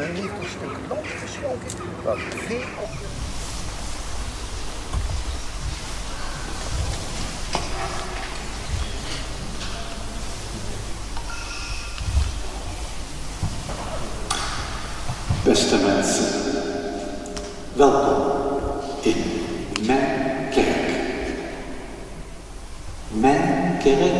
Men heeft een stuk land geschonken waar veel op. Beste mensen, welkom in mijn kerk. Mijn kerk?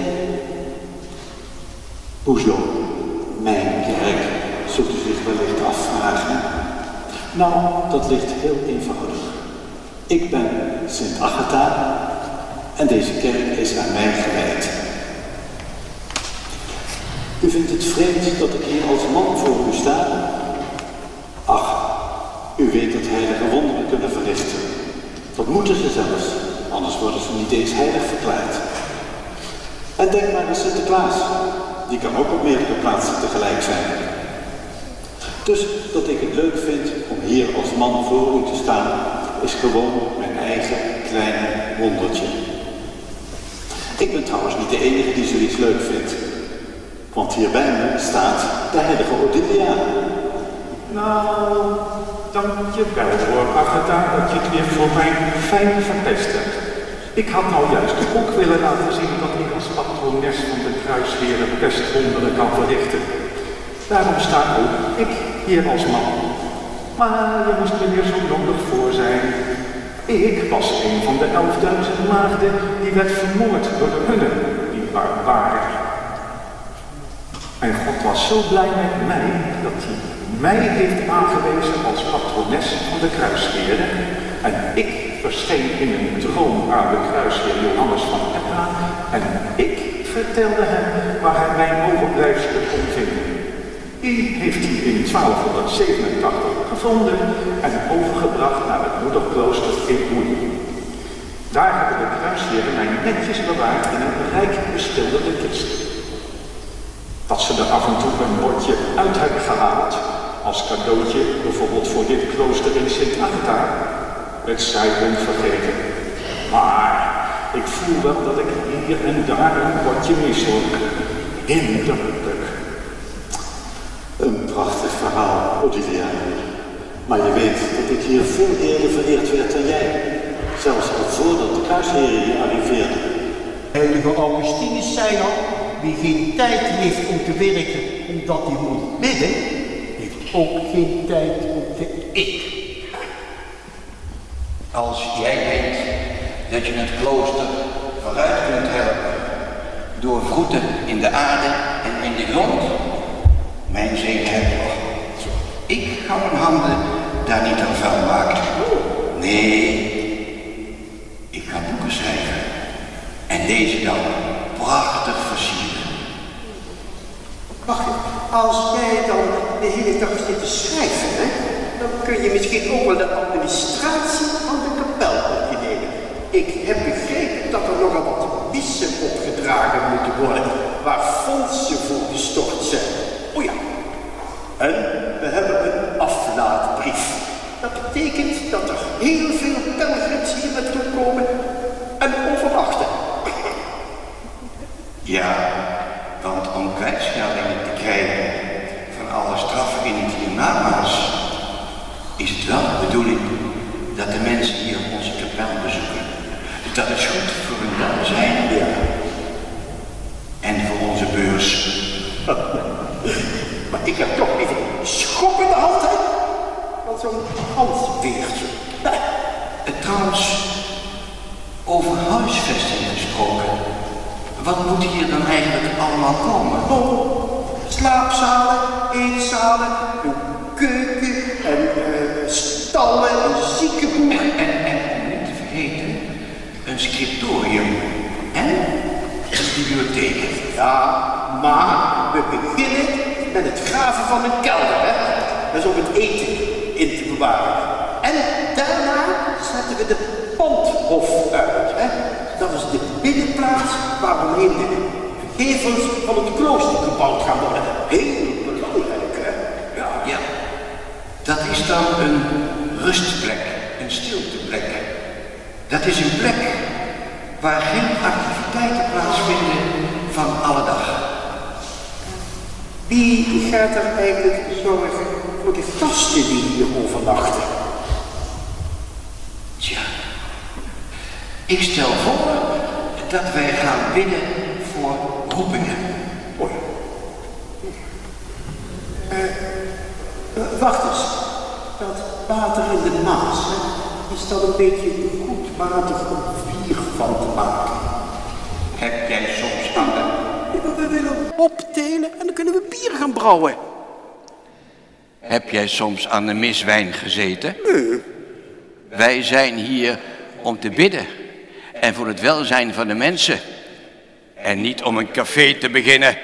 Hoezo mijn kerk, zult u zich wellicht afvragen? Nou, dat ligt heel eenvoudig. Ik ben Sint Agatha en deze kerk is aan mij gewijd. U vindt het vreemd dat ik hier als man voor u sta? Ach, u weet dat heilige wonderen kunnen verrichten. Dat moeten ze zelfs, anders worden ze niet eens heilig verklaard. En denk maar aan Sinterklaas, die kan ook op meerdere plaatsen tegelijk zijn. Dus dat ik het leuk vind om hier als man voor u te staan, is gewoon mijn eigen kleine wondertje. Ik ben trouwens niet de enige die zoiets leuk vindt. Want hier bij me staat de heilige Odilia. Nou, dank je wel hoor, Agatha, dat je het weer voor mij fijn verpest hebt. Ik had nou juist ook willen laten zien dat ik als patrones van de kruisheren pestwonderen kan verrichten. Daarom sta ook ik hier als man. Maar je moest er weer zo nodig voor zijn. Ik was een van de 11.000 maagden die werd vermoord door de hunnen, die barbaren. En God was zo blij met mij dat hij mij heeft aangewezen als patrones van de kruisheren. En ik verscheen in een droom aan de kruisheer Johannes van Eppa. En ik vertelde hem waar hij mijn overblijfselen kon vinden. Die heeft hij in 1287 gevonden en overgebracht naar het moederklooster in Hoei. Daar hebben de kruisheren mij netjes bewaard in een rijk beschilderde kist. Dat ze er af en toe een bordje uit hebben gehaald, als cadeautje bijvoorbeeld voor dit klooster in Sint Agatha, het zij hun vergeten. Maar ik voel wel dat ik hier en daar een bordje mis hoor. Hinderlijk. Een prachtig verhaal, Odilia. Maar je weet dat ik hier veel eerder vereerd werd dan jij. Zelfs al voordat de kruisheren hier arriveerden. Heilige Augustinus zei al, wie geen tijd heeft om te werken omdat hij moet bidden, heeft ook geen tijd om te eten. Als jij denkt dat je het klooster vooruit kunt helpen door voeten in de aarde en in de grond, mijn zegen heb je nog. Ik ga mijn handen daar niet aan vuil maken. Nee, ik ga boeken schrijven en deze dan prachtig versieren. Wacht, als jij dan de hele dag zit te schrijven, hè, dan kun je misschien ook wel de administratie van de kapel opnemen. Ik heb begrepen dat er nogal wat missen opgedragen moeten worden, waar fondsen voor gestort zijn. O ja, en we hebben een aflaatbrief. Dat betekent dat er heel veel pelgrims hier naartoe komen en overnachten. Ja, want om kwijtscheldingen te krijgen van alle straffen in het hiernamaals, is het wel de bedoeling dat de mensen hier onze kapel bezoeken. Dus dat is goed voor hun welzijn en voor onze beurs. Maar ik heb toch liever een schop in de hand, hè, dan zo'n handbeertje. Trouwens, over huisvesting gesproken. Wat moet hier dan eigenlijk allemaal komen? Oh, slaapzalen, eetzalen, een keuken en stallen, een ziekenboek. En om niet te vergeten, een scriptorium en een bibliotheek. Ja, maar we beginnen met het graven van een kelder, hè. Dat is om het eten in te bewaren. En daarna zetten we de pandhof uit, hè. Dat is de binnenplaats waaromheen de gevels van het klooster gebouwd gaan worden. Heel belangrijk, hè? Ja, dat is dan een rustplek, een stilteplek. Dat is een plek waar geen activiteiten plaatsvinden van alle dag. Wie gaat er eigenlijk zorgen voor de gasten die hier overnachten. Tja, ik stel voor dat wij gaan bidden voor roepingen. Oh ja. Wacht eens, dat water in de Maas, hè, is dat een beetje goed water om bier van te maken? Heb jij soms aan de... We willen optelen en dan kunnen we bier gaan brouwen. Heb jij soms aan de miswijn gezeten? Wij zijn hier om te bidden en voor het welzijn van de mensen. En niet om een café te beginnen.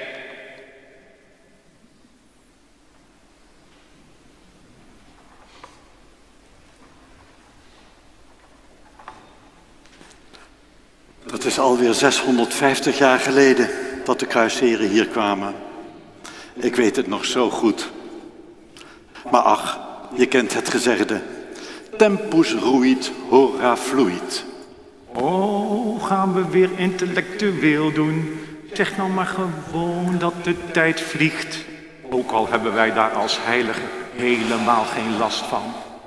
Het is alweer 650 jaar geleden dat de kruisheren hier kwamen. Ik weet het nog zo goed. Maar ach, je kent het gezegde. Tempus ruit, hora fluit. Oh, gaan we weer intellectueel doen. Zeg nou maar gewoon dat de tijd vliegt. Ook al hebben wij daar als heiligen helemaal geen last van.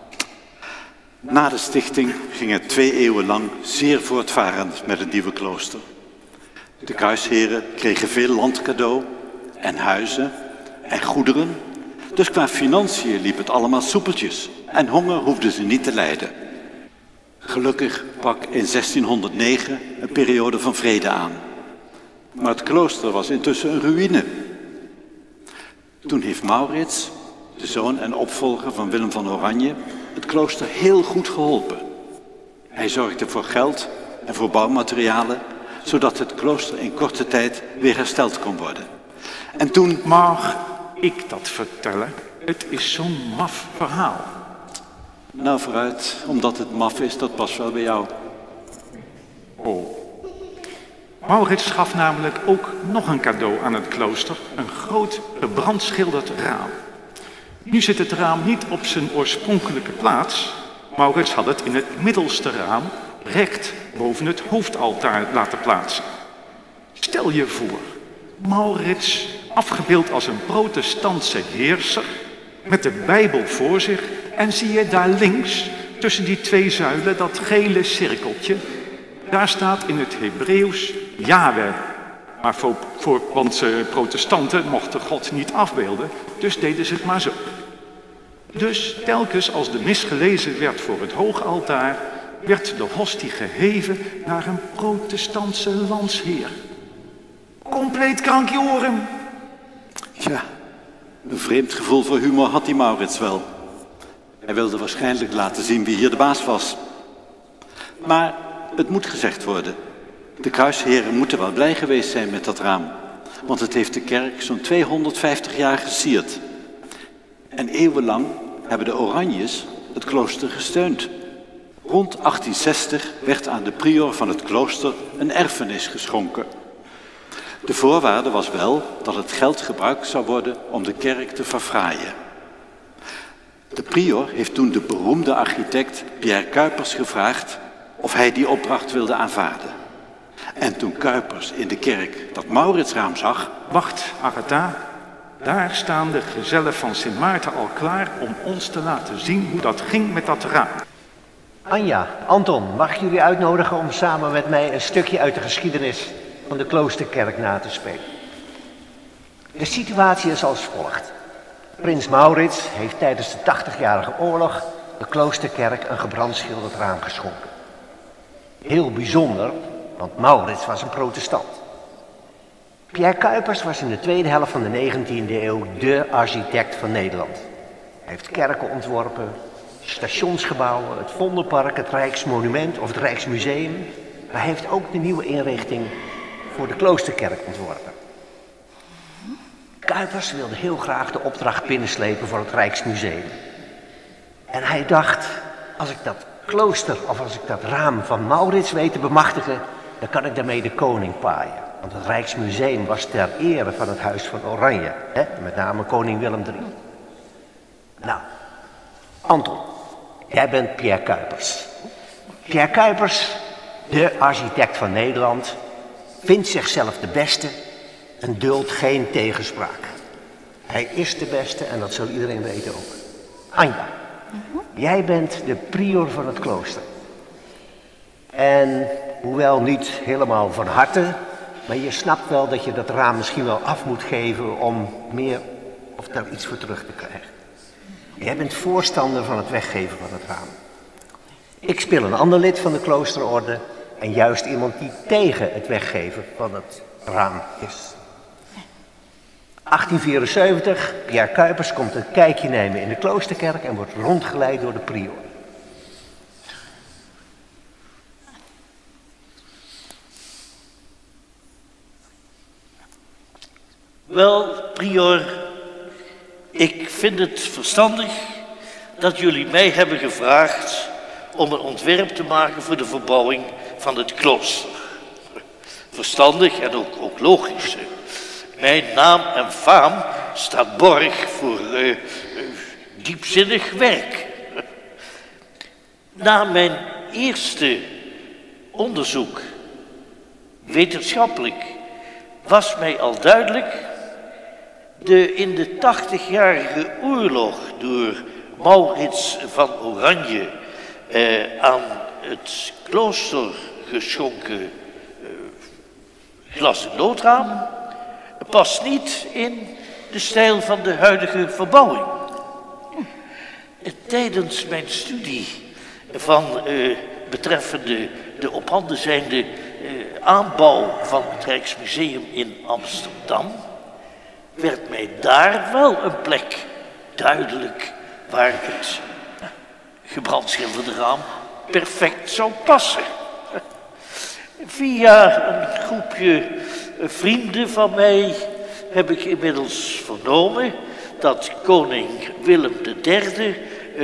Na de stichting ging het 2 eeuwen lang zeer voortvarend met het nieuwe klooster. De kruisheren kregen veel land cadeau en huizen en goederen. Dus qua financiën liep het allemaal soepeltjes en honger hoefden ze niet te lijden. Gelukkig brak in 1609 een periode van vrede aan. Maar het klooster was intussen een ruïne. Toen heeft Maurits, de zoon en opvolger van Willem van Oranje, het klooster heel goed geholpen. Hij zorgde voor geld en voor bouwmaterialen, zodat het klooster in korte tijd weer hersteld kon worden. En toen... Mag ik dat vertellen? Het is zo'n maf verhaal. Nou vooruit, omdat het maf is, dat past wel bij jou. Oh. Maurits gaf namelijk ook nog een cadeau aan het klooster, een groot gebrandschilderd raam. Nu zit het raam niet op zijn oorspronkelijke plaats. Maurits had het in het middelste raam, recht boven het hoofdaltaar laten plaatsen. Stel je voor, Maurits, afgebeeld als een protestantse heerser, met de Bijbel voor zich, en zie je daar links, tussen die 2 zuilen, dat gele cirkeltje. Daar staat in het Hebreeuws Yahweh. Maar want protestanten mochten God niet afbeelden, dus deden ze het maar zo. Dus telkens als de mis gelezen werd voor het hoogaltaar, werd de hostie geheven naar een protestantse landsheer. Compleet krankjoren. Ja, een vreemd gevoel voor humor had die Maurits wel. Hij wilde waarschijnlijk laten zien wie hier de baas was. Maar het moet gezegd worden. De kruisheren moeten wel blij geweest zijn met dat raam. Want het heeft de kerk zo'n 250 jaar gesierd. En eeuwenlang hebben de Oranjes het klooster gesteund. Rond 1860 werd aan de prior van het klooster een erfenis geschonken. De voorwaarde was wel dat het geld gebruikt zou worden om de kerk te verfraaien. De prior heeft toen de beroemde architect Pierre Cuypers gevraagd of hij die opdracht wilde aanvaarden. En toen Cuypers in de kerk dat Mauritsraam zag... Wacht, Agatha. Daar staan de gezellen van Sint Maarten al klaar om ons te laten zien hoe dat ging met dat raam. Anja, Anton, mag ik jullie uitnodigen om samen met mij een stukje uit de geschiedenis van de kloosterkerk na te spelen? De situatie is als volgt. Prins Maurits heeft tijdens de 80-jarige oorlog de kloosterkerk een gebrandschilderd raam geschonken. Heel bijzonder, want Maurits was een protestant. Pierre Cuypers was in de tweede helft van de 19e eeuw de architect van Nederland. Hij heeft kerken ontworpen, stationsgebouwen, het Vondelpark, het Rijksmonument of het Rijksmuseum. Maar hij heeft ook de nieuwe inrichting voor de kloosterkerk ontworpen. Cuypers wilde heel graag de opdracht binnenslepen voor het Rijksmuseum. En hij dacht, als ik dat klooster of als ik dat raam van Maurits weet te bemachtigen, dan kan ik daarmee de koning paaien. Want het Rijksmuseum was ter ere van het Huis van Oranje, hè? Met name koning Willem III. Nou, Anton, jij bent Pierre Cuypers. Pierre Cuypers, de architect van Nederland, vindt zichzelf de beste en duldt geen tegenspraak. Hij is de beste en dat zal iedereen weten ook. Anja, jij bent de prior van het klooster. En hoewel niet helemaal van harte, maar je snapt wel dat je dat raam misschien wel af moet geven om meer of daar iets voor terug te krijgen. Jij bent voorstander van het weggeven van het raam. Ik speel een ander lid van de kloosterorde en juist iemand die tegen het weggeven van het raam is. 1874, Pierre Cuypers komt een kijkje nemen in de kloosterkerk en wordt rondgeleid door de prior. Wel, prior, ik vind het verstandig dat jullie mij hebben gevraagd om een ontwerp te maken voor de verbouwing van het klooster. Verstandig en ook logisch. Mijn naam en faam staat borg voor diepzinnig werk. Na mijn eerste onderzoek, wetenschappelijk, was mij al duidelijk de in de 80-jarige oorlog door Maurits van Oranje aan het klooster geschonken glas- en loodraam past niet in de stijl van de huidige verbouwing. Tijdens mijn studie van betreffende de op handen zijnde aanbouw van het Rijksmuseum in Amsterdam werd mij daar wel een plek duidelijk waar het gebrandschilderde raam perfect zou passen. Via een groepje vrienden van mij heb ik inmiddels vernomen dat koning Willem III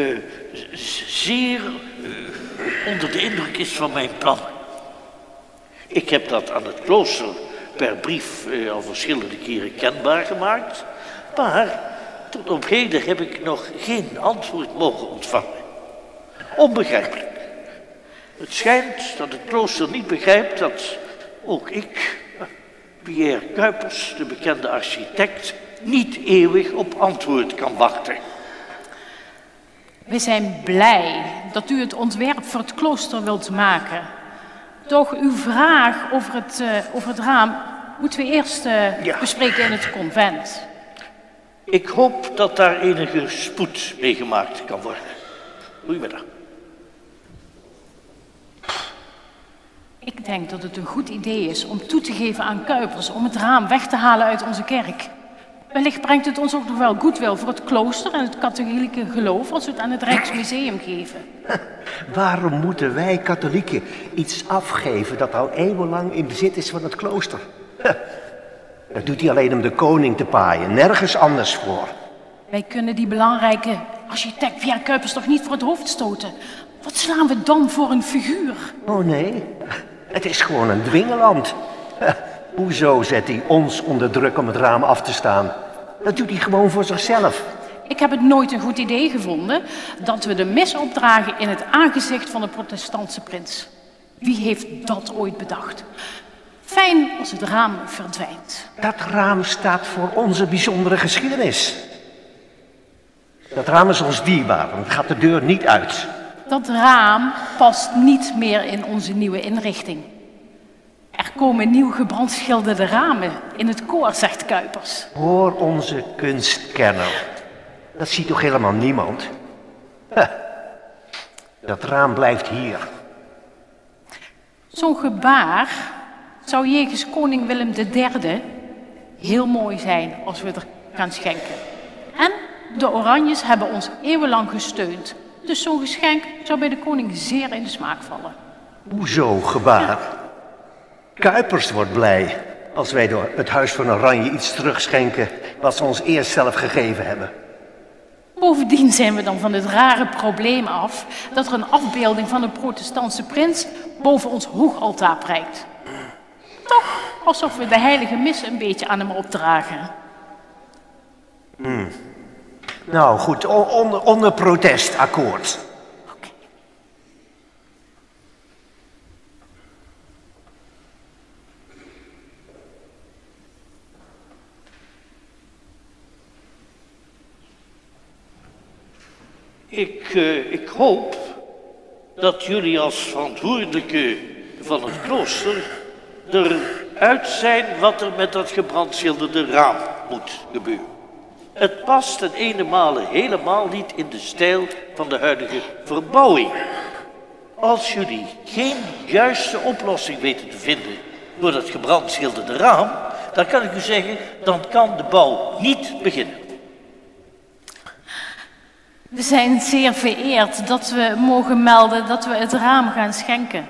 zeer onder de indruk is van mijn plannen. Ik heb dat aan het klooster per brief al verschillende keren kenbaar gemaakt, maar tot op heden heb ik nog geen antwoord mogen ontvangen. Onbegrijpelijk. Het schijnt dat het klooster niet begrijpt dat ook ik, Pierre Cuypers, de bekende architect, niet eeuwig op antwoord kan wachten. We zijn blij dat u het ontwerp voor het klooster wilt maken. Doch uw vraag over het raam moeten we eerst bespreken in het convent. Ik hoop dat daar enige spoed mee gemaakt kan worden. Goedemiddag. Ik denk dat het een goed idee is om toe te geven aan Cuypers om het raam weg te halen uit onze kerk. Wellicht brengt het ons ook nog wel goedwil voor het klooster en het katholieke geloof als we het aan het Rijksmuseum geven. Waarom moeten wij katholieken iets afgeven dat al eeuwenlang in bezit is van het klooster? Dat doet hij alleen om de koning te paaien, nergens anders voor. Wij kunnen die belangrijke architect Pierre Cuypers toch niet voor het hoofd stoten? Wat slaan we dan voor een figuur? Oh nee, het is gewoon een dwingeland. Hoezo zet hij ons onder druk om het raam af te staan? Dat doet hij gewoon voor zichzelf. Ik heb het nooit een goed idee gevonden dat we de mis opdragen in het aangezicht van de protestantse prins. Wie heeft dat ooit bedacht? Fijn als het raam verdwijnt. Dat raam staat voor onze bijzondere geschiedenis. Dat raam is ons dierbaar, want het gaat de deur niet uit. Dat raam past niet meer in onze nieuwe inrichting. Er komen nieuw gebrandschilderde ramen in het koor, zegt Cuypers. Hoor onze kunstkenner. Dat ziet toch helemaal niemand? Dat raam blijft hier. Zo'n gebaar zou jegens koning Willem III heel mooi zijn als we er gaan schenken. En de Oranjes hebben ons eeuwenlang gesteund. Dus zo'n geschenk zou bij de koning zeer in de smaak vallen. Hoezo gebaar? Cuypers wordt blij als wij door het Huis van Oranje iets terugschenken wat ze ons eerst zelf gegeven hebben. Bovendien zijn we dan van het rare probleem af dat er een afbeelding van een protestantse prins boven ons hoogaltaar prijkt. Toch alsof we de heilige mis een beetje aan hem opdragen. Nou goed, onder protest, akkoord. Ik hoop dat jullie als verantwoordelijke van het klooster eruit zijn wat er met dat gebrandschilderde raam moet gebeuren. Het past ten ene male helemaal niet in de stijl van de huidige verbouwing. Als jullie geen juiste oplossing weten te vinden voor dat gebrandschilderde raam, dan kan ik u zeggen, dan kan de bouw niet beginnen. We zijn zeer vereerd dat we mogen melden dat we het raam gaan schenken.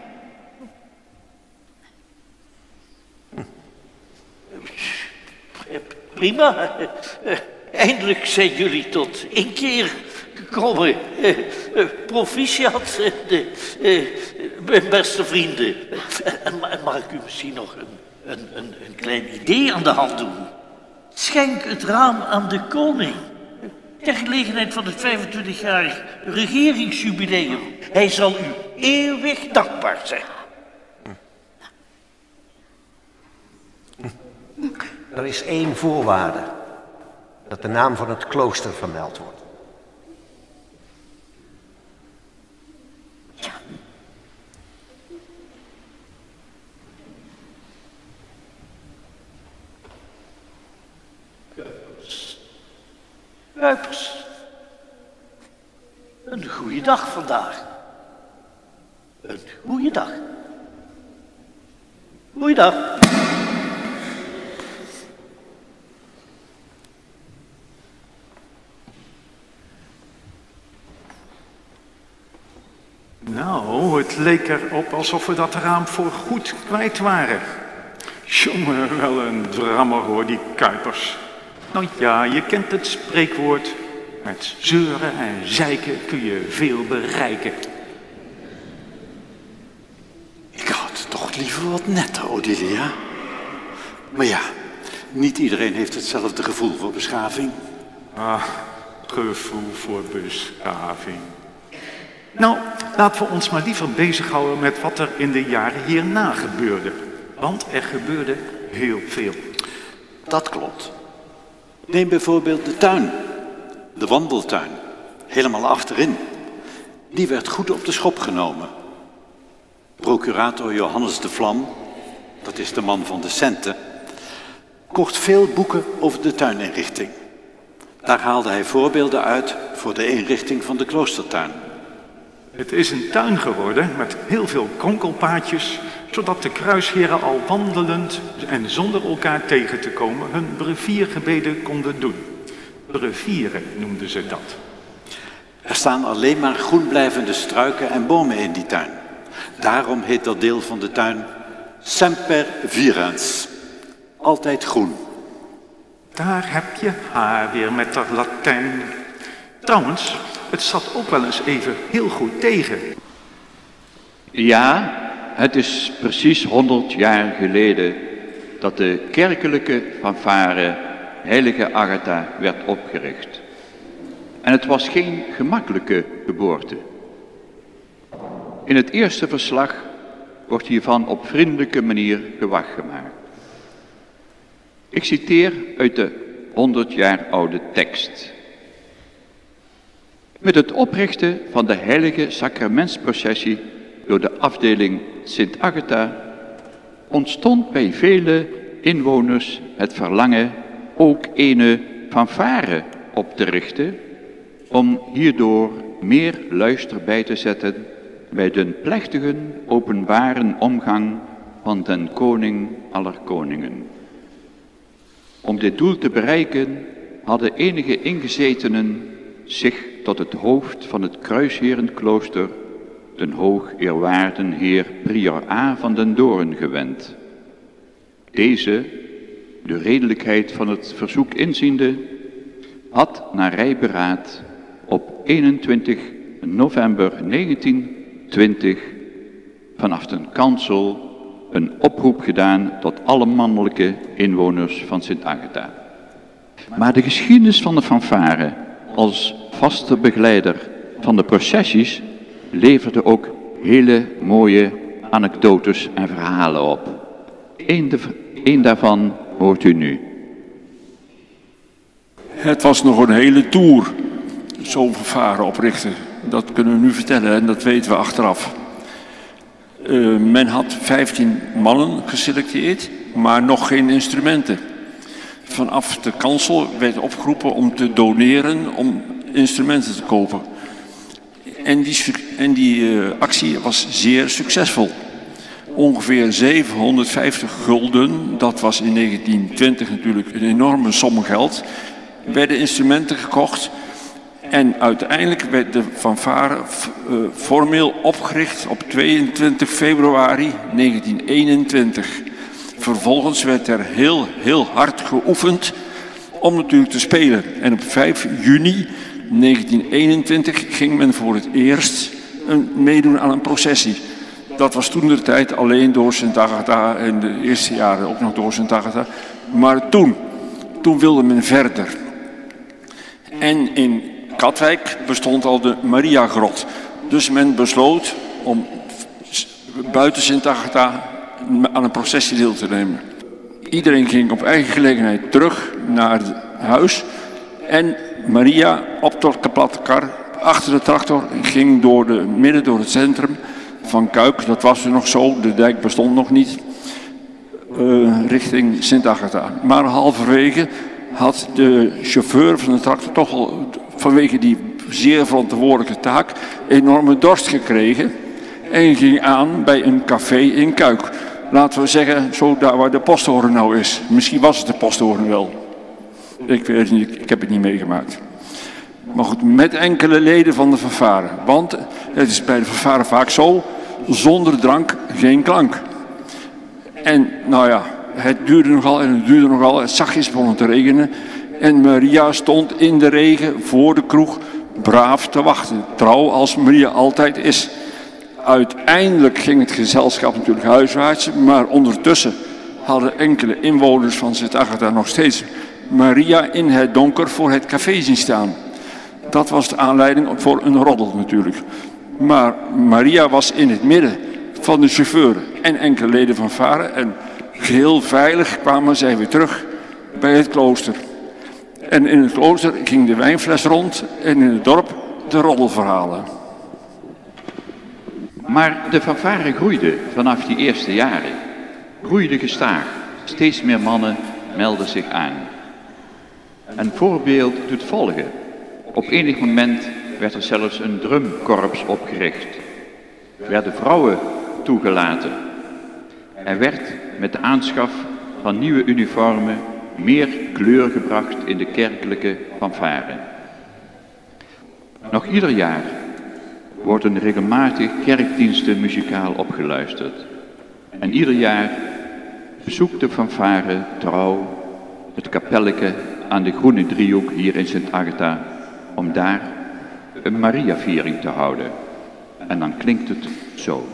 Prima. Eindelijk zijn jullie tot inkeer gekomen. Proficiat, mijn beste vrienden. Mag ik u misschien nog een klein idee aan de hand doen? Schenk het raam aan de koning. Ter gelegenheid van het 25-jarig regeringsjubileum. Hij zal u eeuwig dankbaar zijn. Er is één voorwaarde. Dat de naam van het klooster vermeld wordt. Ja. Kuipers. Een goede dag vandaag. Een goede dag. Goeiedag. Nou, het leek erop alsof we dat raam voor goed kwijt waren. Jongen, wel een drammer hoor, die Kuipers. Nou ja, je kent het spreekwoord. Met zeuren en zeiken kun je veel bereiken. Ik had toch liever wat netter, Odilia. Maar ja, niet iedereen heeft hetzelfde gevoel voor beschaving. Ah, gevoel voor beschaving. Nou, laten we ons maar liever bezighouden met wat er in de jaren hierna gebeurde. Want er gebeurde heel veel. Dat klopt. Neem bijvoorbeeld de tuin. De wandeltuin. Helemaal achterin. Die werd goed op de schop genomen. Procurator Johannes de Vlam, dat is de man van de centen, kocht veel boeken over de tuininrichting. Daar haalde hij voorbeelden uit voor de inrichting van de kloostertuin. Het is een tuin geworden met heel veel kronkelpaadjes, zodat de kruisheren al wandelend en zonder elkaar tegen te komen hun breviergebeden konden doen. Brevieren noemden ze dat. Er staan alleen maar groen blijvende struiken en bomen in die tuin. Daarom heet dat deel van de tuin Semper Virens. Altijd groen. Daar heb je haar weer met dat Latijn. Trouwens, het zat ook wel eens even heel goed tegen. Ja, het is precies 100 jaar geleden dat de kerkelijke fanfare Heilige Agatha werd opgericht. En het was geen gemakkelijke geboorte. In het eerste verslag wordt hiervan op vriendelijke manier gewag gemaakt. Ik citeer uit de 100 jaar oude tekst. Met het oprichten van de heilige sacramentsprocessie door de afdeling Sint Agatha ontstond bij vele inwoners het verlangen ook ene fanfare op te richten, om hierdoor meer luister bij te zetten bij de plechtige openbare omgang van den koning aller koningen. Om dit doel te bereiken hadden enige ingezetenen zich tot het hoofd van het Kruisherenklooster, den hoogeerwaarden heer Prior A. van den Doorn gewend. Deze, de redelijkheid van het verzoek inziende, had na rijberaad op 21 november 1920 vanaf den kansel een oproep gedaan tot alle mannelijke inwoners van Sint Agatha. Maar de geschiedenis van de fanfare als vaste begeleider van de processies leverde ook hele mooie anekdotes en verhalen op. Eén daarvan hoort u nu. Het was nog een hele toer. zo'n fanfare oprichten. Dat kunnen we nu vertellen en dat weten we achteraf. Men had 15 mannen geselecteerd, maar nog geen instrumenten. Vanaf de kansel werd opgeroepen om te doneren om instrumenten te kopen. En die actie was zeer succesvol. Ongeveer 750 gulden, dat was in 1920 natuurlijk een enorme som geld, werden instrumenten gekocht. En uiteindelijk werd de fanfare formeel opgericht op 22 februari 1921. Vervolgens werd er heel hard geoefend om natuurlijk te spelen. En op 5 juni 1921 ging men voor het eerst meedoen aan een processie. Dat was toen de tijd alleen door Sint Agatha en de eerste jaren ook nog door Sint Agatha. Maar toen wilde men verder. En in Katwijk bestond al de Mariagrot. Dus men besloot om buiten Sint Agatha aan een processie deel te nemen. Iedereen ging op eigen gelegenheid terug naar het huis. En Maria op de kaplatte kar achter de tractor ging midden door het centrum van Kuik. Dat was er nog zo, de dijk bestond nog niet. Richting Sint Agatha. Maar halverwege had de chauffeur van de tractor toch al vanwege die zeer verantwoordelijke taak enorme dorst gekregen. En ging aan bij een café in Kuik. Laten we zeggen, zo daar waar de posthoorn nou is. Misschien was het de posthoorn wel. Ik weet het niet, ik heb het niet meegemaakt. Maar goed, met enkele leden van de fanfare. Want het is bij de fanfare vaak zo, zonder drank geen klank. En nou ja, het duurde nogal, het zachtjes begon te regenen. En Maria stond in de regen voor de kroeg braaf te wachten. Trouw als Maria altijd is. Uiteindelijk ging het gezelschap natuurlijk huiswaarts, maar ondertussen hadden enkele inwoners van Sint Agatha nog steeds Maria in het donker voor het café zien staan. Dat was de aanleiding voor een roddel natuurlijk. Maar Maria was in het midden van de chauffeur en enkele leden van fanfare en geheel veilig kwamen zij weer terug bij het klooster. En in het klooster ging de wijnfles rond en in het dorp de roddelverhalen. Maar de fanfare groeide vanaf die eerste jaren. Groeide gestaag. Steeds meer mannen melden zich aan. Een voorbeeld doet volgen. Op enig moment werd er zelfs een drumkorps opgericht. Werden vrouwen toegelaten. Er werd met de aanschaf van nieuwe uniformen meer kleur gebracht in de kerkelijke fanfare. Nog ieder jaar worden regelmatig kerkdiensten muzikaal opgeluisterd. En ieder jaar bezoekt de fanfare trouw het kapelletje aan de Groene Driehoek hier in Sint Agatha om daar een Mariaviering te houden. En dan klinkt het zo.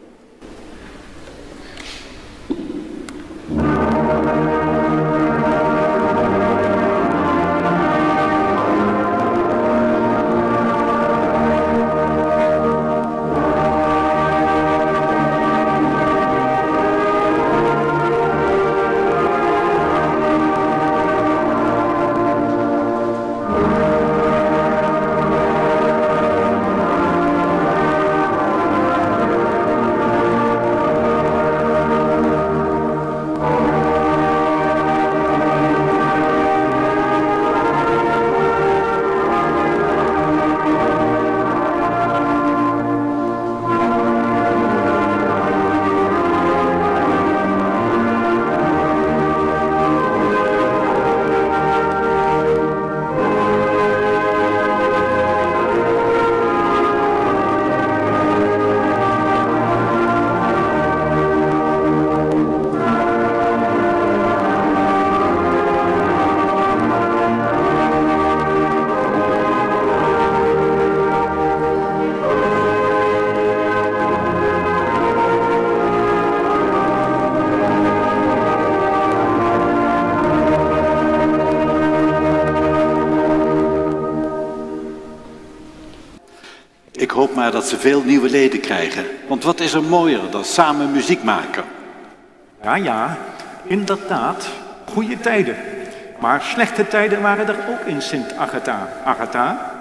Ik hoop maar dat ze veel nieuwe leden krijgen. Want wat is er mooier dan samen muziek maken? Ja, inderdaad. Goede tijden. Maar slechte tijden waren er ook in Sint Agatha. Agatha,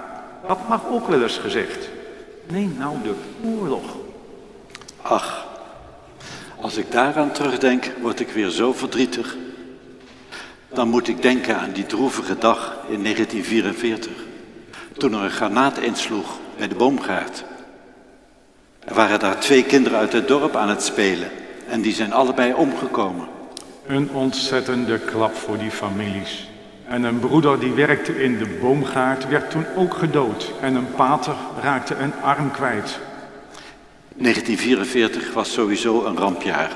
Dat mag ook wel eens gezegd. Neem nou de oorlog. Ach, als ik daaraan terugdenk, word ik weer zo verdrietig. Dan moet ik denken aan die droevige dag in 1944, toen er een granaat insloeg bij de boomgaard. Er waren daar 2 kinderen uit het dorp aan het spelen en die zijn allebei omgekomen. Een ontzettende klap voor die families. En een broeder die werkte in de boomgaard werd toen ook gedood. En een pater raakte een arm kwijt. 1944 was sowieso een rampjaar.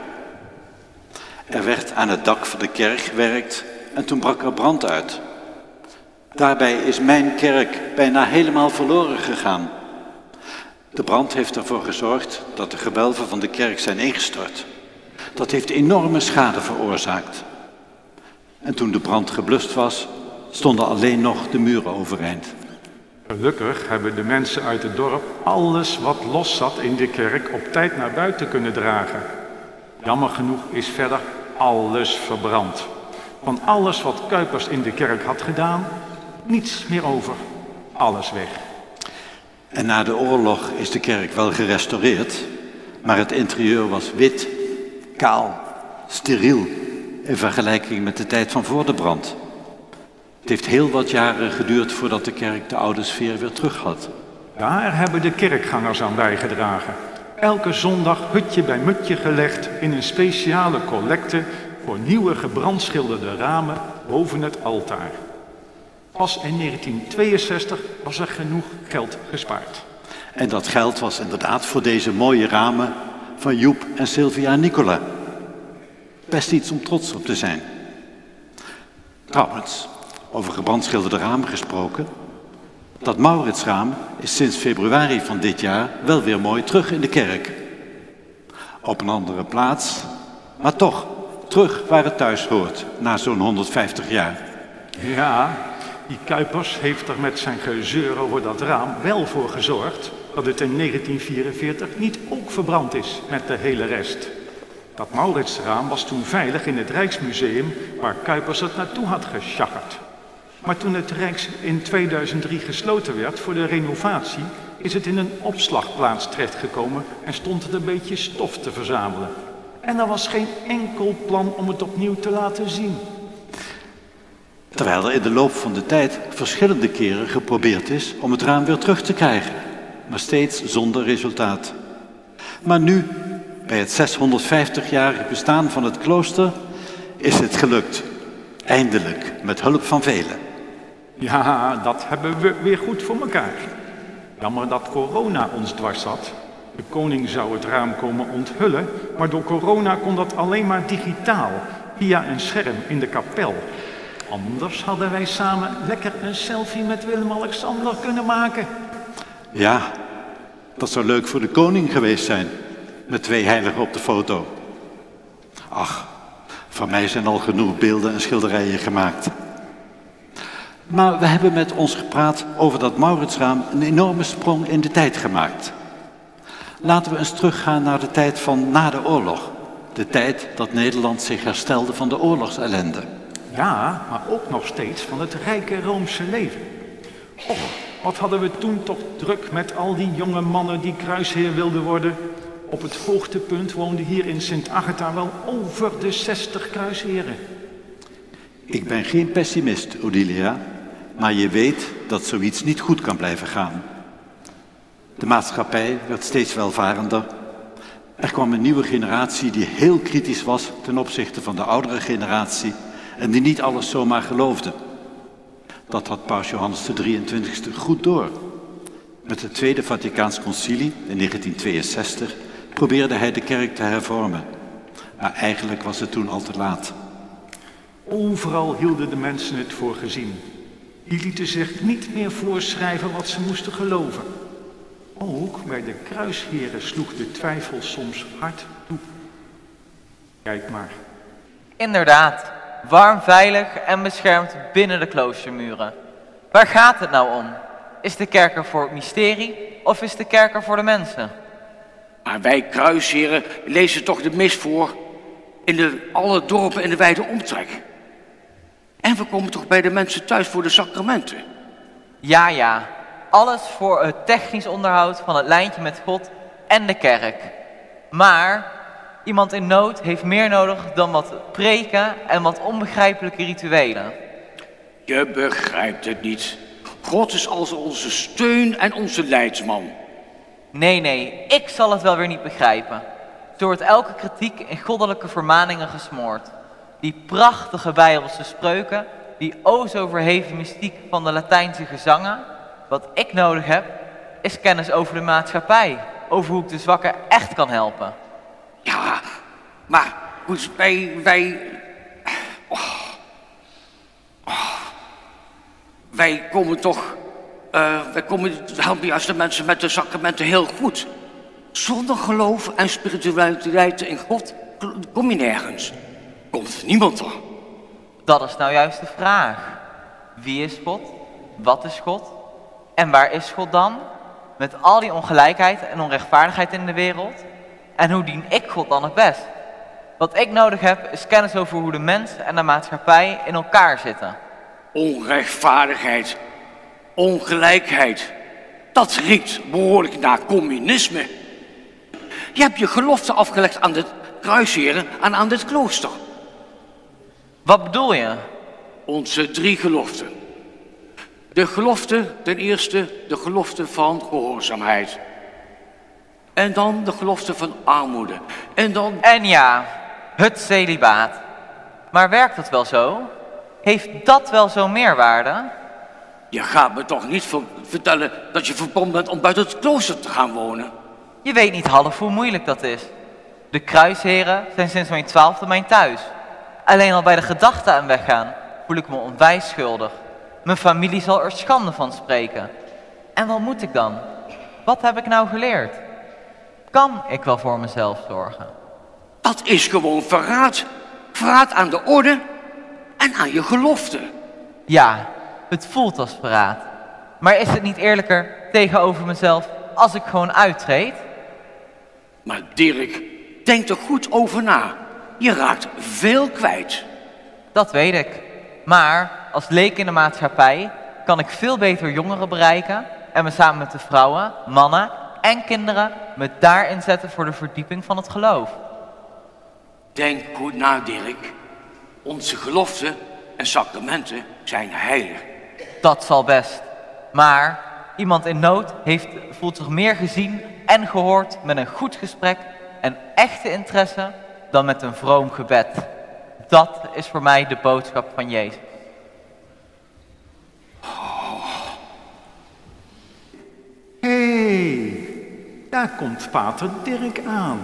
Er werd aan het dak van de kerk gewerkt en toen brak er brand uit. Daarbij is mijn kerk bijna helemaal verloren gegaan. De brand heeft ervoor gezorgd dat de gewelven van de kerk zijn ingestort. Dat heeft enorme schade veroorzaakt. En toen de brand geblust was, stonden alleen nog de muren overeind. Gelukkig hebben de mensen uit het dorp alles wat los zat in de kerk op tijd naar buiten kunnen dragen. Jammer genoeg is verder alles verbrand. Van alles wat Cuypers in de kerk had gedaan, niets meer over. Alles weg. En na de oorlog is de kerk wel gerestaureerd, maar het interieur was wit, kaal, steriel in vergelijking met de tijd van voor de brand. Het heeft heel wat jaren geduurd voordat de kerk de oude sfeer weer terug had. Daar hebben de kerkgangers aan bijgedragen. Elke zondag hutje bij mutje gelegd in een speciale collecte voor nieuwe gebrandschilderde ramen boven het altaar. Pas in 1962 was er genoeg geld gespaard. En dat geld was inderdaad voor deze mooie ramen van Joep en Sylvia Nicola. Best iets om trots op te zijn. Trouwens, over gebrandschilderde ramen gesproken. Dat Mauritsraam is sinds februari van dit jaar wel weer mooi terug in de kerk. Op een andere plaats, maar toch terug waar het thuis hoort na zo'n 150 jaar. Ja, die Cuypers heeft er met zijn gezeur over dat raam wel voor gezorgd dat het in 1944 niet ook verbrand is met de hele rest. Dat Mauritsraam was toen veilig in het Rijksmuseum waar Cuypers het naartoe had geschakkerd. Maar toen het Rijks in 2003 gesloten werd voor de renovatie, is het in een opslagplaats terechtgekomen en stond het een beetje stof te verzamelen. En er was geen enkel plan om het opnieuw te laten zien. Terwijl er in de loop van de tijd verschillende keren geprobeerd is om het raam weer terug te krijgen, maar steeds zonder resultaat. Maar nu, bij het 650-jarige bestaan van het klooster, is het gelukt. Eindelijk, met hulp van velen. Ja, dat hebben we weer goed voor elkaar. Jammer dat corona ons dwars zat. De koning zou het raam komen onthullen, maar door corona kon dat alleen maar digitaal, via een scherm in de kapel. Anders hadden wij samen lekker een selfie met Willem-Alexander kunnen maken. Ja, dat zou leuk voor de koning geweest zijn, met 2 heiligen op de foto. Ach, van mij zijn al genoeg beelden en schilderijen gemaakt. Maar we hebben met ons gepraat over dat Mauritsraam een enorme sprong in de tijd gemaakt. Laten we eens teruggaan naar de tijd van na de oorlog. De tijd dat Nederland zich herstelde van de oorlogsellende. Ja, maar ook nog steeds van het rijke Roomse leven. Och, wat hadden we toen toch druk met al die jonge mannen die kruisheer wilden worden. Op het hoogtepunt woonden hier in Sint-Agatha wel over de 60 kruisheren. Ik ben geen pessimist, Odilia, maar je weet dat zoiets niet goed kan blijven gaan. De maatschappij werd steeds welvarender. Er kwam een nieuwe generatie die heel kritisch was ten opzichte van de oudere generatie en die niet alles zomaar geloofde. Dat had paus Johannes de 23e goed door. Met het Tweede Vaticaans Concilie in 1962 probeerde hij de kerk te hervormen. Maar eigenlijk was het toen al te laat. Overal hielden de mensen het voor gezien. Die lieten zich niet meer voorschrijven wat ze moesten geloven. Ook bij de kruisheren sloeg de twijfel soms hard toe. Kijk maar. Inderdaad, warm, veilig en beschermd binnen de kloostermuren. Waar gaat het nou om? Is de kerk er voor het mysterie of is de kerk er voor de mensen? Maar wij kruisheren lezen toch de mis voor in alle dorpen in de wijde omtrek. En we komen toch bij de mensen thuis voor de sacramenten? Ja, Alles voor het technisch onderhoud van het lijntje met God en de kerk. Maar iemand in nood heeft meer nodig dan wat preken en wat onbegrijpelijke rituelen. Je begrijpt het niet. God is als onze steun en onze leidsman. Nee, ik zal het wel weer niet begrijpen. Zo wordt elke kritiek in goddelijke vermaningen gesmoord. Die prachtige Bijbelse spreuken, die o zo verheven mystiek van de Latijnse gezangen. Wat ik nodig heb, is kennis over de maatschappij. Over hoe ik de zwakken echt kan helpen. Ja, maar goed, wij komen toch... wij helpen juist de mensen met de sacramenten heel goed. Zonder geloof en spiritualiteit in God kom je nergens. Komt niemand er. Dat is nou juist de vraag. Wie is God? Wat is God? En waar is God dan? Met al die ongelijkheid en onrechtvaardigheid in de wereld? En hoe dien ik God dan het best? Wat ik nodig heb is kennis over hoe de mens en de maatschappij in elkaar zitten. Onrechtvaardigheid, ongelijkheid, dat riekt behoorlijk naar communisme. Je hebt je gelofte afgelegd aan de kruisheren en aan dit klooster. Wat bedoel je? Onze 3 geloften. De gelofte, ten eerste de gelofte van gehoorzaamheid. En dan de gelofte van armoede. En ja, het celibaat. Maar werkt dat wel zo? Heeft dat wel zo'n meerwaarde? Je gaat me toch niet vertellen dat je verbonden bent om buiten het klooster te gaan wonen? Je weet niet half hoe moeilijk dat is. De kruisheren zijn sinds mijn 12e mijn thuis. Alleen al bij de gedachte aan weggaan voel ik me onwijs schuldig. Mijn familie zal er schande van spreken. En wat moet ik dan? Wat heb ik nou geleerd? Kan ik wel voor mezelf zorgen? Dat is gewoon verraad. Verraad aan de orde en aan je gelofte. Ja, het voelt als verraad. Maar is het niet eerlijker tegenover mezelf als ik gewoon uittreed? Maar Dirk, denk er goed over na. Je raakt veel kwijt. Dat weet ik. Maar als leek in de maatschappij kan ik veel beter jongeren bereiken en me samen met de vrouwen, mannen en kinderen me daar inzetten voor de verdieping van het geloof. Denk goed na, Dirk. Onze geloften en sacramenten zijn heilig. Dat zal best. Maar iemand in nood voelt zich meer gezien en gehoord met een goed gesprek en echte interesse dan met een vroom gebed. Dat is voor mij de boodschap van Jezus. Hé, daar komt pater Dirk aan.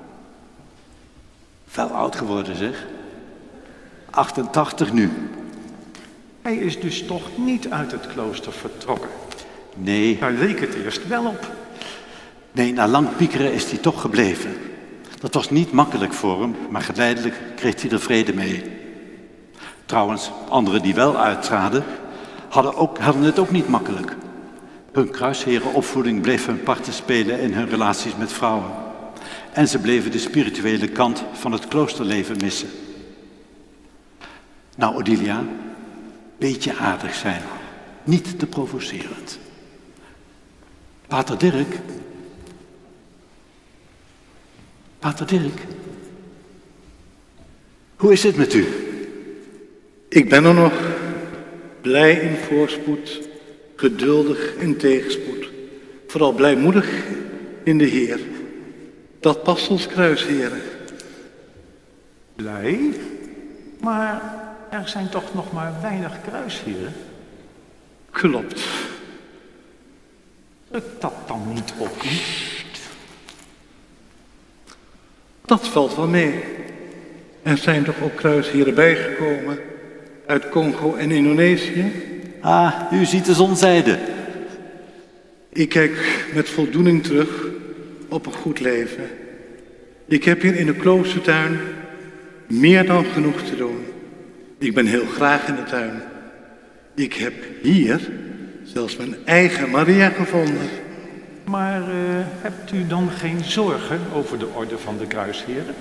Wel oud geworden, zeg. 88 nu. Hij is dus toch niet uit het klooster vertrokken? Nee. Daar leek het eerst wel op. Nee, na lang piekeren is hij toch gebleven. Dat was niet makkelijk voor hem, maar geleidelijk kreeg hij er vrede mee. Trouwens, anderen die wel uittraden, hadden het ook niet makkelijk. Hun kruisherenopvoeding bleef hun parten spelen in hun relaties met vrouwen. En ze bleven de spirituele kant van het kloosterleven missen. Nou, Odilia, beetje aardig zijn. Niet te provocerend. Pater Dirk. Pater Dirk. Hoe is het met u? Ik ben er nog. Blij in voorspoed. Geduldig in tegenspoed. Vooral blijmoedig in de Heer. Dat past ons kruisheren. Blij? Maar er zijn toch nog maar weinig kruisheren? Klopt. Drukt dat dan niet op u? Dat valt wel mee. Er zijn toch ook kruisheren bijgekomen uit Congo en Indonesië? Ah, u ziet de zonzijde. Ik kijk met voldoening terug op een goed leven. Ik heb hier in de kloostertuin meer dan genoeg te doen. Ik ben heel graag in de tuin. Ik heb hier zelfs mijn eigen Maria gevonden. Maar hebt u dan geen zorgen over de orde van de kruisheren?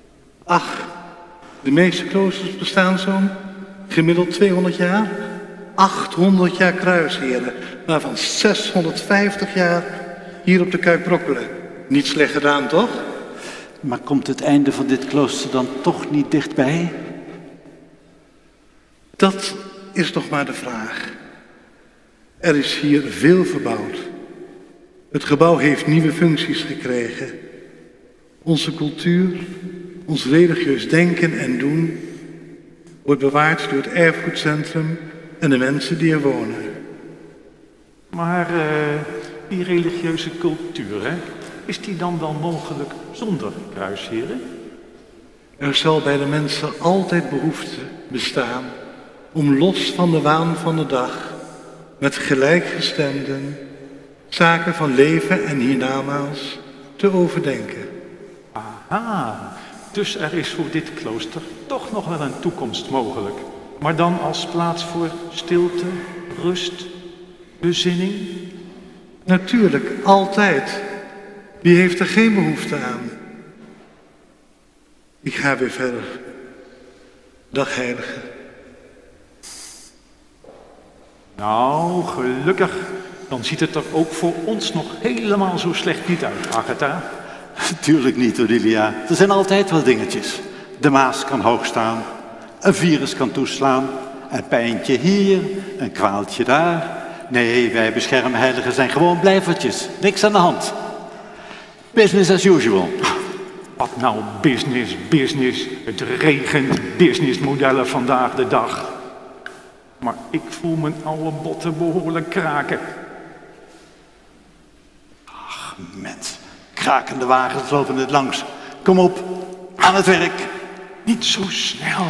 Ach, de meeste kloosters bestaan zo'n gemiddeld 200 jaar. 800 jaar kruisheren, waarvan 650 jaar hier op de Kuip Brokkelen. Niet slecht gedaan, toch? Maar komt het einde van dit klooster dan toch niet dichtbij? Dat is nog maar de vraag. Er is hier veel verbouwd. Het gebouw heeft nieuwe functies gekregen. Onze cultuur, ons religieus denken en doen wordt bewaard door het erfgoedcentrum en de mensen die er wonen. Maar die religieuze cultuur, hè, is die dan wel mogelijk zonder kruisheren? Er zal bij de mensen altijd behoefte bestaan om los van de waan van de dag, met gelijkgestemden, zaken van leven en hiernamaals te overdenken. Aha, dus er is voor dit klooster toch nog wel een toekomst mogelijk. Maar dan als plaats voor stilte, rust, bezinning? Natuurlijk, altijd. Wie heeft er geen behoefte aan? Ik ga weer verder. Dag, heilige. Nou, gelukkig. Dan ziet het er ook voor ons nog helemaal zo slecht niet uit, Agatha. Tuurlijk niet, Odilia. Er zijn altijd wel dingetjes. De Maas kan hoog staan. Een virus kan toeslaan. Een pijntje hier, een kwaaltje daar. Nee, wij beschermheiligen zijn gewoon blijvertjes. Niks aan de hand. Business as usual. Wat nou business. Het regent businessmodellen vandaag de dag. Maar ik voel mijn oude botten behoorlijk kraken. Ach, mens. Krakende wagens lopen het langs. Kom op, aan het werk. Niet zo snel.